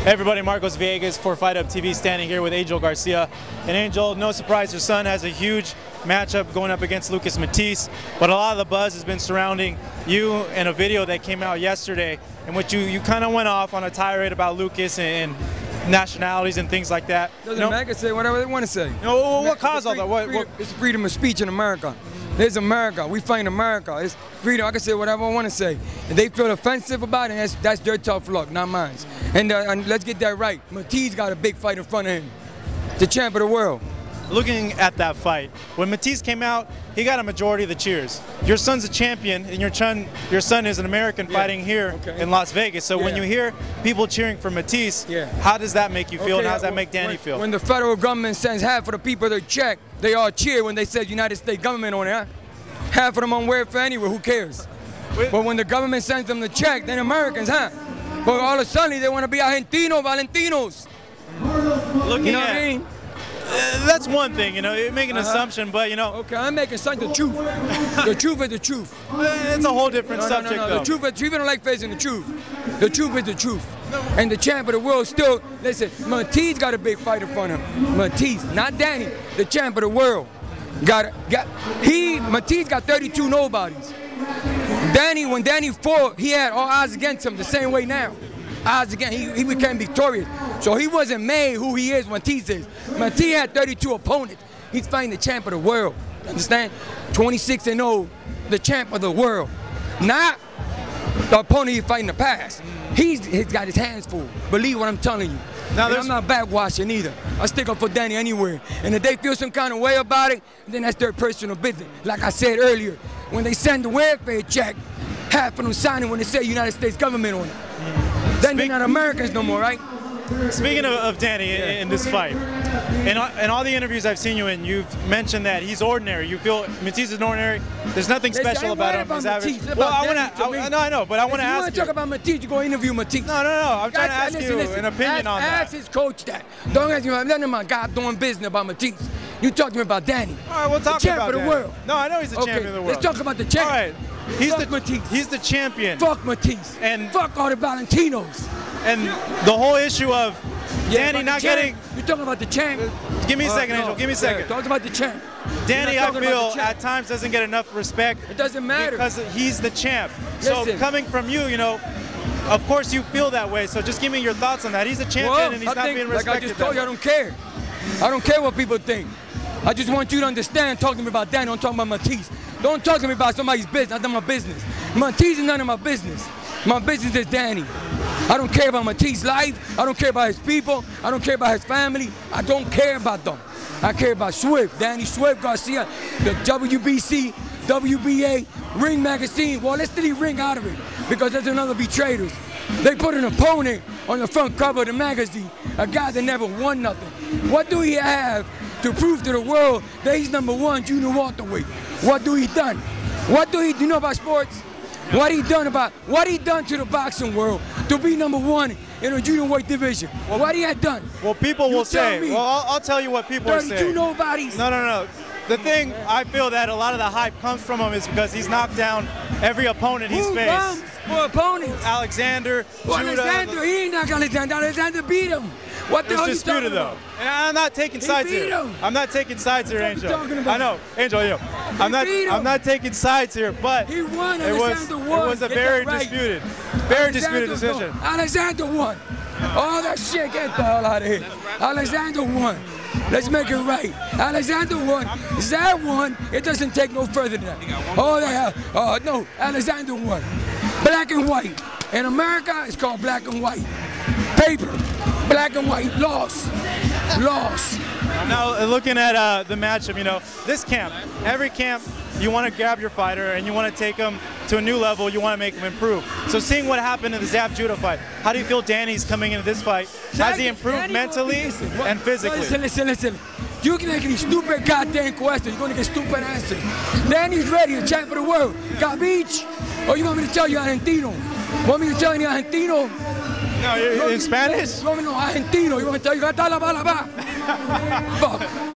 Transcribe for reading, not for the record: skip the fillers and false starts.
Hey everybody, Marcos Villegas for Fight Up TV, standing here with Angel Garcia. And Angel, no surprise, your son has a huge matchup going up against Lucas Matthysse, but a lot of the buzz has been surrounding you and a video that came out yesterday in which you kind of went off on a tirade about Lucas and nationalities and things like that. Doesn't matter, say whatever they want to say. No, what caused all that? It's freedom of speech in America. There's America. We fight America. It's freedom. I can say whatever I want to say. If they feel offensive about it, that's their tough luck, not mine. And let's get that right. Matthysse got a big fight in front of him. The champ of the world. Looking at that fight, when Matthysse came out, he got a majority of the cheers. Your son's a champion, and your son is an American fighting here in Las Vegas. So when you hear people cheering for Matthysse, how does that make you feel, and how does that make Danny feel? When the federal government sends half of the people their check, they all cheer when they said United States government on it. Huh? Half of them on welfare anyway, who cares? But when the government sends them the check, then Americans, huh? But all of a sudden they want to be Argentinos, Valentinos. Looking you know what I mean? That's one thing, you know, you make an assumption, but you know. Okay, I'm making something the truth. The truth is the truth. It's a whole different subject, though. The truth is, you don't like facing the truth. The truth is the truth. And the champ of the world still, listen, Matthysse got a big fight in front of him. Matthysse, not Danny, the champ of the world. Matthysse got 32 nobodies. Danny, when Danny fought, he had all odds against him the same way now. Odds again, he became victorious. So he wasn't made who he is when Matthysse is. Matthysse had 32 opponents. He's fighting the champ of the world. Understand? 26-0, the champ of the world. Not the opponent he fought in the past. He's got his hands full. Believe what I'm telling you. Now, I'm not backwashing either. I stick up for Danny anywhere. And if they feel some kind of way about it, then that's their personal business. Like I said earlier, when they send the welfare check, half of them signing when they say United States government on it. Then they're not Americans no more, right? Speaking of Danny in this fight, in all the interviews I've seen you in, you've mentioned that he's ordinary. You feel Matthysse is ordinary. There's nothing special about him. He's average. Well, I know, but I want to ask you. If you want to talk about Matthysse, you go interview Matthysse. No. I'm trying to ask you an opinion on that. Ask his coach that. Don't ask me. I'm letting my God doing business about Matthysse. You talk to me about Danny. All right, we'll talk the champ about of the world. No, I know he's the champion of the world. Let's talk about the champ. All right. He's the champion. Fuck Matthysse. And fuck all the Valentinos. And the whole issue of Danny not getting. You're talking about the champ. Give me a second, Angel. Give me a second. Talk about the champ. Danny, I feel, at times doesn't get enough respect. It doesn't matter. Because he's the champ. Listen. So coming from you, you know, of course you feel that way. So just give me your thoughts on that. He's a champion and he's not being respected. Like I just told you, I don't care. I don't care what people think. I just want you to understand, talking to me about Danny, don't talk about Matthysse. Don't talk to me about somebody's business, not my business. Matthysse is none of my business. My business is Danny. I don't care about Mathisse's life. I don't care about his people. I don't care about his family. I don't care about them. I care about Swift, Danny Swift Garcia, the WBC, WBA, Ring Magazine. Well, let's delete Ring out of it because there's another betrayers. They put an opponent on the front cover of the magazine, a guy that never won nothing. What do he have to prove to the world that he's #1 junior welterweight? What do he done? Do you know about sports? What he done to the boxing world to be #1 in the junior weight division? Well, what he had done? Well, people will say. Well, I'll tell you what people are saying. 32 nobodies. No. The thing I feel that a lot of the hype comes from him is because he's knocked down every opponent he's faced. For opponents? Alexander, Judah. Alexander, he ain't knocked Alexander. Alexander beat him. What the hell are you talking about? And I'm not taking sides here. I'm not taking sides here, Angel. I know, Angel, I'm not taking sides here, but he won. It was a very disputed decision. Alexander won. All that shit, get the hell out of here. Alexander won. Let's make it right. Alexander won. Zad won. It doesn't take no further than that. Oh, the hell. No, Alexander won. Black and white. In America, it's called black and white. Paper. Black and white. Loss. Now, looking at the matchup, you know, this camp, every camp, you want to grab your fighter and you want to take him to a new level. You want to make him improve. So seeing what happened in the Zab Judah fight, how do you feel Danny's coming into this fight? Has he improved mentally and physically? Listen. You can make any stupid goddamn questions. You're going to get stupid answers. Danny's ready, the champ of the world. Got beach? Or you want me to tell you Argentino? Want me to tell you Argentino? No, you're in Spanish? You want me to know Argentino? You want me to tell you Fuck.